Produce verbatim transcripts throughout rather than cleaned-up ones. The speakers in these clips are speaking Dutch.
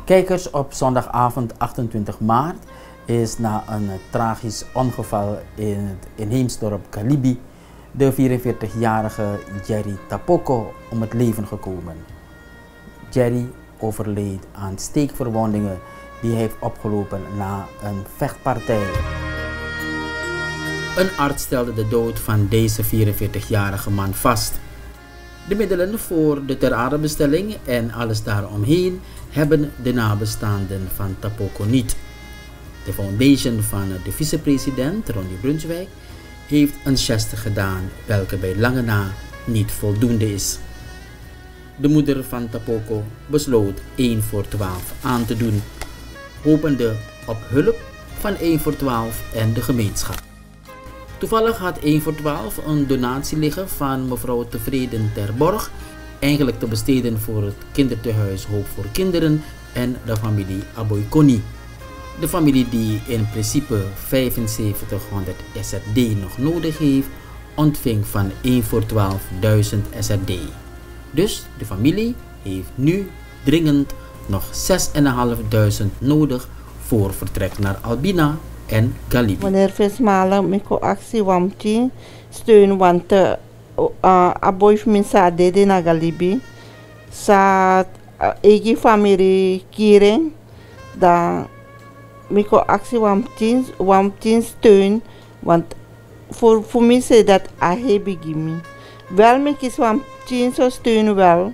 Kijkers, op zondagavond achtentwintig maart is na een tragisch ongeval in het inheemsdorp Galibi de vierenveertigjarige Jerry Tapoko om het leven gekomen. Jerry overleed aan steekverwondingen die hij heeft opgelopen na een vechtpartij. Een arts stelde de dood van deze vierenveertigjarige man vast. De middelen voor de ter aardebestelling en alles daaromheen hebben de nabestaanden van Tapoko niet. De foundation van de vicepresident Ronnie Brunswijk heeft een geste gedaan welke bij lange na niet voldoende is. De moeder van Tapoko besloot één voor twaalf aan te doen, hopende op hulp van één voor twaalf en de gemeenschap. Toevallig had één voor twaalf een donatie liggen van mevrouw Tevreden Terborg, eigenlijk te besteden voor het kindertehuis Hoop voor Kinderen en de familie Aboykoni. De familie die in principe vijfenzeventighonderd S R D nog nodig heeft, ontving van één voor twaalf duizend S R D. Dus de familie heeft nu dringend nog zesduizendvijfhonderd nodig voor vertrek naar Albina en Galibi. Meneer Vismalen, miko actie wamti steun want uh, aboy minsa dede na Galibi sa egi familie kiring da miko actie wamti wamti steun want voor voor mij zei dat ahebi gimi wel me kis wamti so steun wel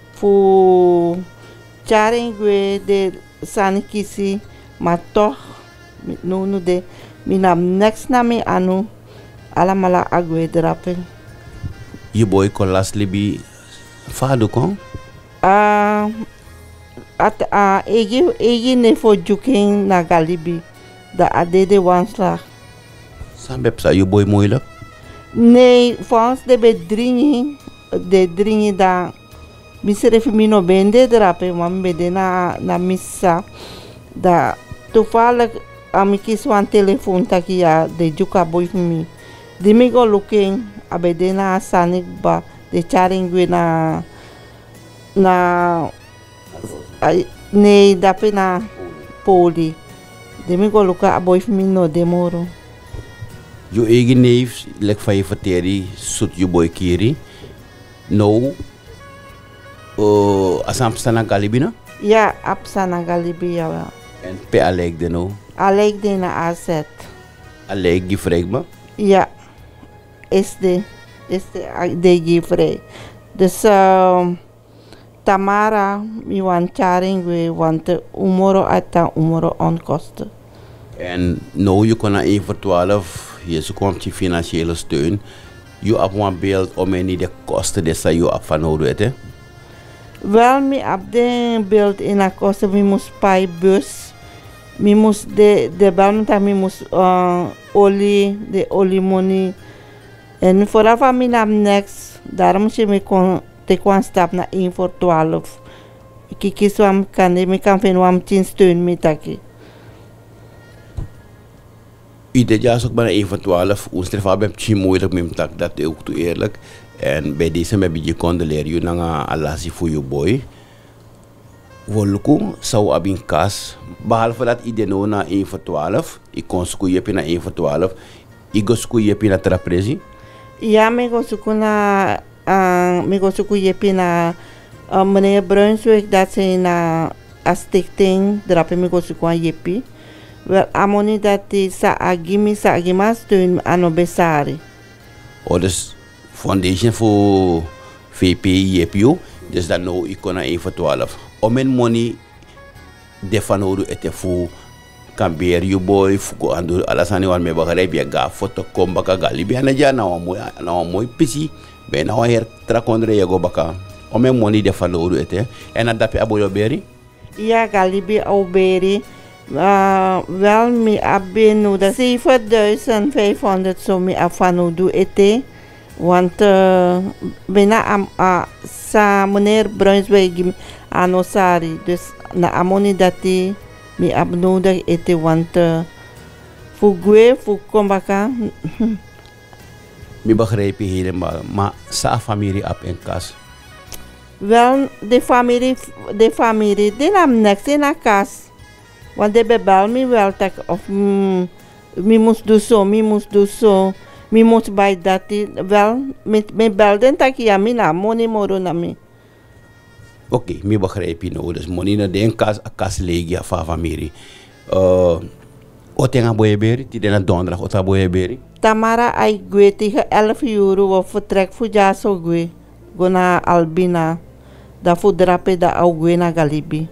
voor charingwe de sanikisi maar toch no no de minam next na me anu alamala agwe drapen. Je boy kon las libi fadu kon? Ah, at ah egi egi ne for juking na Galibi da adede wanslag. Sambep sa je boy moeilijk? Nee, volgens de bedringi de dringi da misere mino bende drapen man bede na na missa da toevallig amikis wan telefoon takia de juka boy mi di mi go looking abedena sanik ba de charingwe na na ne dape na poli di mi go luka aboy mi no demoro Je eigen neef lek van je verteri sut je boy kiri no uh, asam sana Galibina? Ja, apsana Galibi ja wel. En pe alek de no? Alek de na azet. Alek gifrek ba? Ja, is de is de de gifrek. Dus uh, Tamara mi wan charing we want umoro ata umoro onkosten. En nou je kon na één voor twaalf je zo komt je financiële steun. Je hebt een beeld om en niet de kosten die je hebt van nodig hè? Wel mi heb de beeld in a kosten mi moest pay bus. Mi moest de de balmenta mi moest uh, olie de olie money. En voor de familie am next daarom je me kon te kon stap na één voor twaalf. Ik kies wam kan de me kan vinden wam tien steun met taki. Ieder jaar is ook maar één van twaalf. Ons treffer heb je moeilijk met dat dat ook toe eerlijk. En bij deze heb je condoleren je naar alasi voor je boy. Woluku zou abin kas. Behalve dat iedereen nou na één voor twaalf. Ik kon schoeien na één voor twaalf. Ik go schoeien na trapresi. Ja, me go zoeken na uh, me go zoeken na uh, meneer Brunswijk dat ze na a stichting drapen me go zoeken jepi. Wel amoni dat die sa agimi sa agima steun ano besari. Oh, dus foundation voor V P I J P O. Dus dan nou ik kon na één voor twaalf. Om mijn money defanodu ete voor kambeer you boy fuko andu alasani wan me bagare bi ga foto komba ka Galibi anaja na wa moy na wa moy pisi be na wa her trakondre yego baka o me money defanodu ete en adape aboyo beri ja Galibi oberi uh, wel mi abenu da zevenduizend vijfhonderd so mi afanodu ete want uh, bena am uh, sa meneer Brunswijk anosari dus na amoni dati mi abnodig ete want uh, fugwe fukombaka. Mi begrijp je helemaal, maar sa familie op en kas. Wel, de familie, de familie, die nam niks in haar kas. Want die bebel me wel, tak, of mm, mi moest doen zo, mi moest doen zo, mi moest bij dat. Wel, me belden tak, ja, mi na, money moro na mi. Oké, okay, mi begrijp je nou. Dus money na den kas, kas legia van familie. Uh, Otenga boyeberi, die den donderdag, ota boyeberi. Tamara ay gwe tegen elf euro of vertrek voor jaso gwe. Go na Albina. Da fu drape da au gwe na Galibi.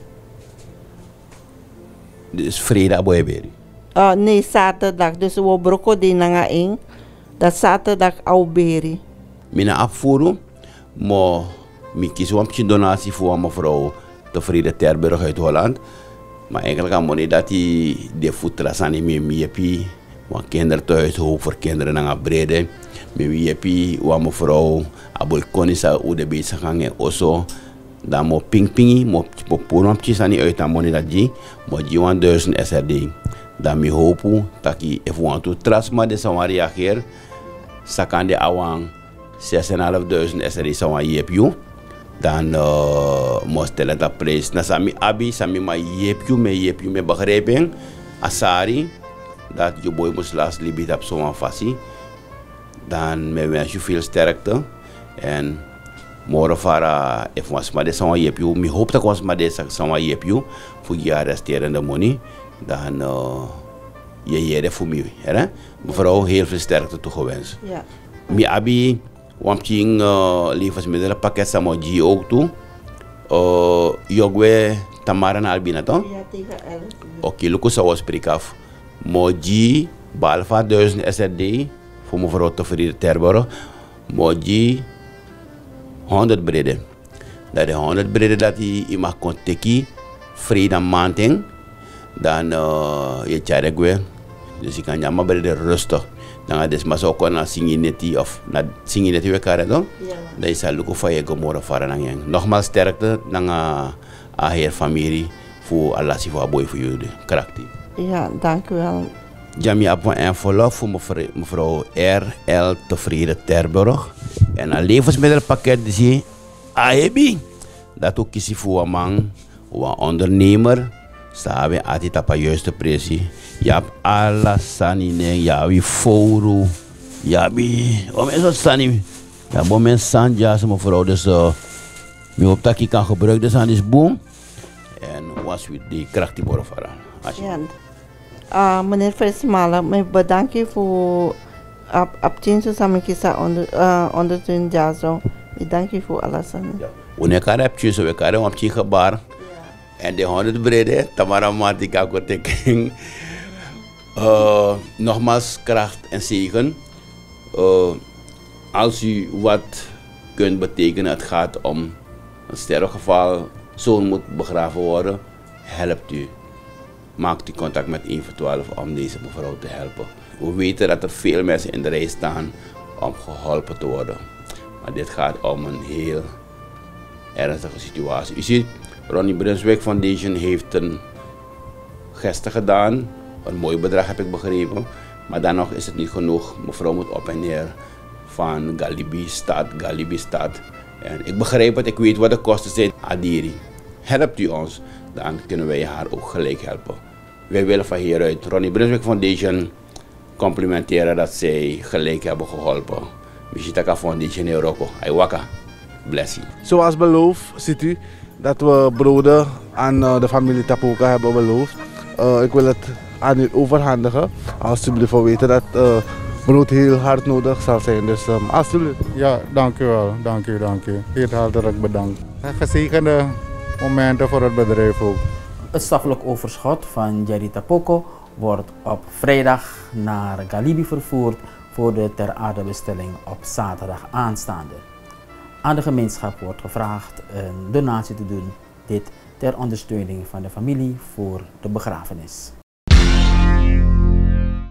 Dus vrijdag boyeberi? Uh, nee, zaterdag. Dus we broko di na nga ing. Dat zaterdag au beri. Mina afvoeren, maar mi kies een donatie voor mevrouw Tevreden Terburg uit Holland. Maar eigenlijk aan money dat die de voetras aan die miepi, want kinderen thuis hoop voor kinderen aan brede, miepi, wat mevrouw abolkoni sa ude bezig gangen oso, dan mo ping pingi, mo mo porampjes aan die uit aan money dat die, mo jiwan duizend S R D. Dan mi hopu dat die if want to trust maar de sama reageer, sakan de awang zes en half duizend S R D sama yepju. Dan uh, moest je dat prijs. Na sami abi, sami ma yepju me yepju me begrijpen. Asari, dat je boy moest last libit op zo'n fasie. Dan me wens je veel sterkte. En morgen vara, if was maar de zo'n yepju. Me hoop dat was maar de zo'n yepju. Voor je arresterende money. Dan uh, je jere voor mij. Mevrouw, heel veel sterkte toegewenst. Ja. Mi abi. Wamping uh, levensmiddelen pakket sama G ook toe. Uh, Jogwe Tamara na Albina toch? Ja, tegen elf. Oké, okay, lukken zou we spreken af. Mo G, behalve duizend S R D, voor mevrouw Tevreden Terburg. Mo G, honderd breden. Dat de honderd breden dat hij in mag konteki, vrede maanding. Dan uh, je tjare gwe. Dus ik kan jammer breden rustig. Dan ga je maar zo kunnen zingen of na zingen net weer karen dan. Dan is het lukken van je gomorra varen aan je. Nogmaals sterkte dan aan heer familie voor Allah si voor boy voor jullie karakter. Ja, dank u wel. Jamie heb een envelop voor mevrouw R L Tevreden Terburg en een levensmiddelpakket die A E B. Dat ook kies voor een man, een ondernemer. Sabe ati tapa juiste preço. Yap ala sani ne yawi fouro. Yabi, o mesmo sani. Ja, bom men san ja se mevrouw dus uh, mi op taki kan gebruiken dus aan is boom. En was with die kracht die worden varen. Ja. Uh, meneer Versmala, me bedank u voor abtinso samen kisa onder uh, ondersteun jazo. Me dank u voor alles. Ja. Wanneer kan heb je zo we kan op je gebaar. En de honderd brede, Tamara Matika Koteking. Uh, nogmaals kracht en zegen. Uh, als u wat kunt betekenen, het gaat om een sterfgeval, zoon moet begraven worden, helpt u. Maakt u contact met een voor twaalf om deze mevrouw te helpen. We weten dat er veel mensen in de rij staan om geholpen te worden. Maar dit gaat om een heel ernstige situatie. U ziet, Ronnie Brunswick Foundation heeft een geste gedaan. Een mooi bedrag heb ik begrepen. Maar dan nog is het niet genoeg. Mevrouw moet op en neer van Galibi stad, Galibi stad. En ik begrijp het, ik weet wat de kosten zijn. Adiri, helpt u ons, dan kunnen wij haar ook gelijk helpen. Wij willen van hieruit Ronnie Brunswick Foundation complimenteren dat zij gelijk hebben geholpen. Mishitaka Foundation in Rocco. Aiwaka, bless you. Zoals beloofd ziet u dat we broden aan uh, de familie Tapoka hebben beloofd. Uh, ik wil het aan u overhandigen. Alsjeblieft, we weten dat uh, brood heel hard nodig zal zijn. Dus um, alsjeblieft. Ja, dank u wel. Dank u, dank u. Heel hartelijk bedankt. Gezegende momenten voor het bedrijf ook. Het stoffelijk overschot van Jerry Tapoko wordt op vrijdag naar Galibi vervoerd voor de ter aardebestelling op zaterdag aanstaande. Aan de gemeenschap wordt gevraagd een donatie te doen, dit ter ondersteuning van de familie voor de begrafenis.